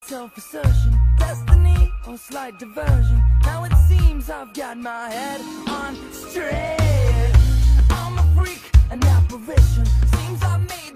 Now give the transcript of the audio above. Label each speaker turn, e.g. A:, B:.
A: self-assertion, destiny or slight diversion. Now it seems I've got my head on straight. I'm a freak, an apparition. Seems I've made